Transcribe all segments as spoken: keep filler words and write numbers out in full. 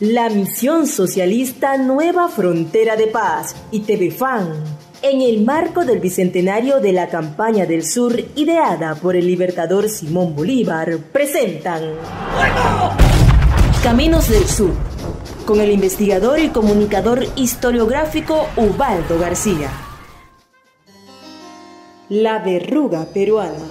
la Misión Socialista Nueva Frontera de Paz y T V F A N, en el marco del bicentenario de la Campaña del Sur ideada por el libertador Simón Bolívar, presentan Caminos del Sur, con el investigador y comunicador historiográfico Ubaldo García. La verruga peruana.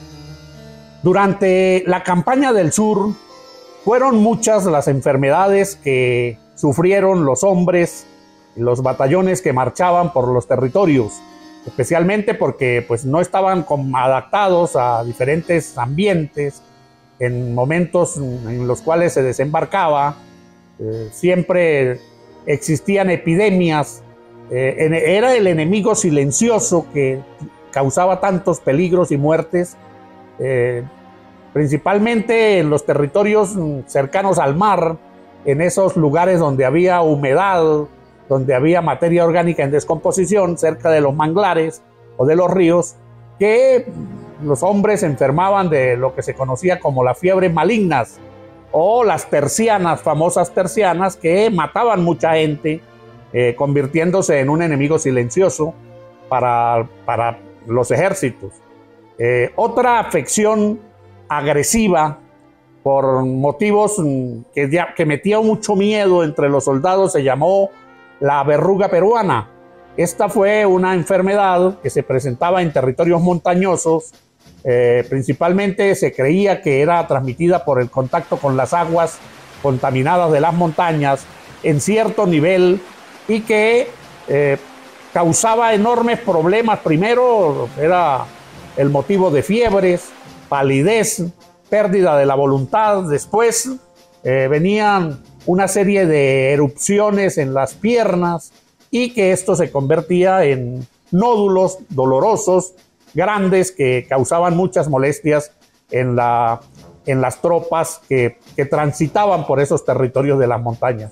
Durante la Campaña del Sur fueron muchas las enfermedades que sufrieron los hombres y los batallones que marchaban por los territorios, especialmente porque pues, no estaban adaptados a diferentes ambientes, en momentos en los cuales se desembarcaba. Eh, siempre existían epidemias, eh, era el enemigo silencioso que causaba tantos peligros y muertes, eh, principalmente en los territorios cercanos al mar, en esos lugares donde había humedad, donde había materia orgánica en descomposición, cerca de los manglares o de los ríos, que los hombres enfermaban de lo que se conocía como las fiebres malignas, o las tercianas, famosas tercianas, que mataban mucha gente, eh, convirtiéndose en un enemigo silencioso para, para los ejércitos. Eh, otra afección agresiva por motivos que, ya, que metía mucho miedo entre los soldados se llamó la verruga peruana. Esta fue una enfermedad que se presentaba en territorios montañosos. Eh, principalmente se creía que era transmitida por el contacto con las aguas contaminadas de las montañas en cierto nivel y que eh, causaba enormes problemas. Primero era el motivo de fiebres, palidez, pérdida de la voluntad. Después eh, venían una serie de erupciones en las piernas y que esto se convertía en nódulos dolorosos grandes que causaban muchas molestias en, la, en las tropas que, que transitaban por esos territorios de las montañas.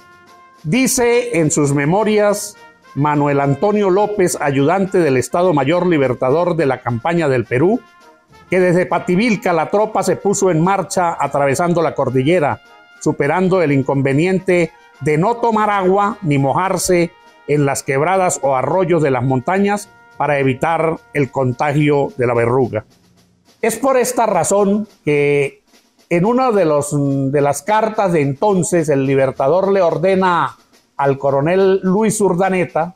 Dice en sus memorias Manuel Antonio López, ayudante del Estado Mayor Libertador de la Campaña del Perú, que desde Pativilca la tropa se puso en marcha atravesando la cordillera, superando el inconveniente de no tomar agua ni mojarse en las quebradas o arroyos de las montañas para evitar el contagio de la verruga. Es por esta razón que en una de, los, de las cartas de entonces el libertador le ordena al coronel Luis Urdaneta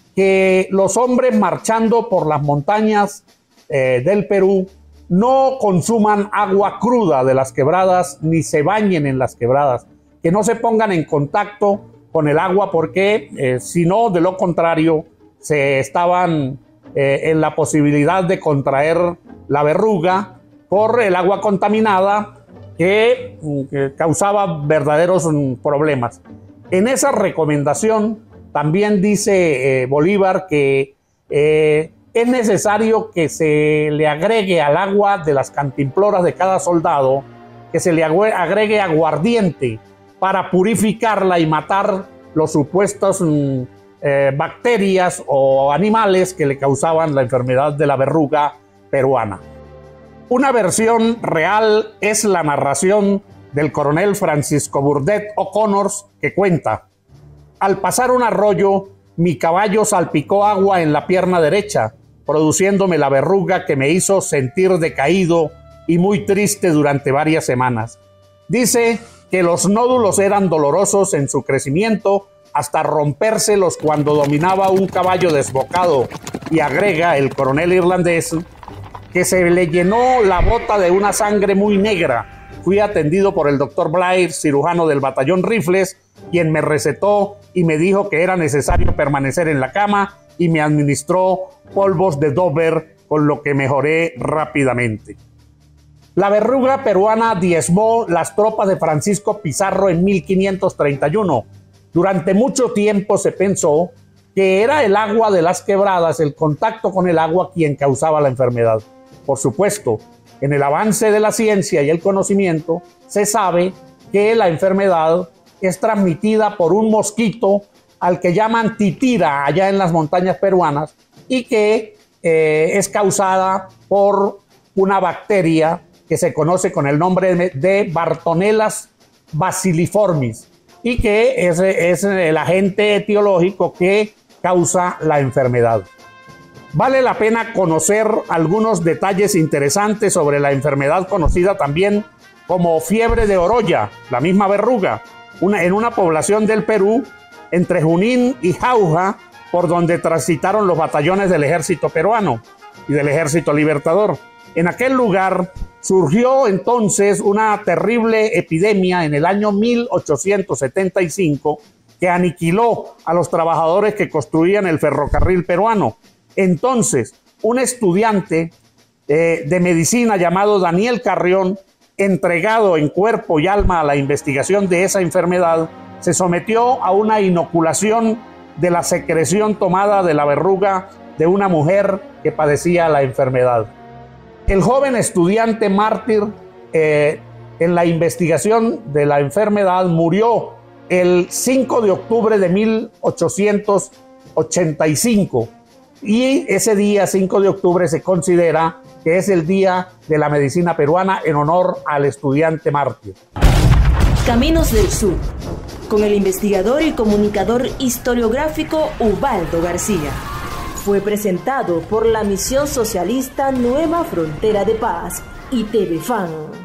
que los hombres marchando por las montañas eh, del Perú no consuman agua cruda de las quebradas ni se bañen en las quebradas, que no se pongan en contacto con el agua porque eh, si no, de lo contrario, se estaban eh, en la posibilidad de contraer la verruga por el agua contaminada que, que causaba verdaderos problemas. En esa recomendación también dice eh, Bolívar que eh, es necesario que se le agregue al agua de las cantimploras de cada soldado, que se le agregue aguardiente para purificarla y matar los supuestos mm, eh, bacterias o animales que le causaban la enfermedad de la verruga peruana. Una versión real es la narración del coronel Francisco Burdett O'Connors, que cuenta: al pasar un arroyo, mi caballo salpicó agua en la pierna derecha, produciéndome la verruga que me hizo sentir decaído y muy triste durante varias semanas. Dice que los nódulos eran dolorosos en su crecimiento hasta rompérselos cuando dominaba un caballo desbocado, y agrega el coronel irlandés que se le llenó la bota de una sangre muy negra. Fui atendido por el doctor Blair, cirujano del batallón Rifles, quien me recetó y me dijo que era necesario permanecer en la cama y me administró polvos de Dover, con lo que mejoré rápidamente. La verruga peruana diezmó las tropas de Francisco Pizarro en mil quinientos treinta y uno. Durante mucho tiempo se pensó que era el agua de las quebradas, el contacto con el agua, quien causaba la enfermedad. Por supuesto, en el avance de la ciencia y el conocimiento, se sabe que la enfermedad es transmitida por un mosquito al que llaman titira allá en las montañas peruanas y que eh, es causada por una bacteria que se conoce con el nombre de Bartonella bacilliformis. y que es, es el agente etiológico que causa la enfermedad. Vale la pena conocer algunos detalles interesantes sobre la enfermedad conocida también como fiebre de Oroya, la misma verruga, una, en una población del Perú entre Junín y Jauja, por donde transitaron los batallones del ejército peruano y del ejército libertador. En aquel lugar surgió entonces una terrible epidemia en el año mil ochocientos setenta y cinco que aniquiló a los trabajadores que construían el ferrocarril peruano. Entonces, un estudiante eh, de medicina llamado Daniel Carrión, entregado en cuerpo y alma a la investigación de esa enfermedad, se sometió a una inoculación de la secreción tomada de la verruga de una mujer que padecía la enfermedad. El joven estudiante mártir eh, en la investigación de la enfermedad murió el cinco de octubre de mil ochocientos ochenta y cinco. Y ese día, cinco de octubre, se considera que es el Día de la Medicina Peruana en honor al estudiante mártir. Caminos del Sur, con el investigador y comunicador historiográfico Ubaldo García. Fue presentado por la Misión Socialista Nueva Frontera de Paz y T V Fan.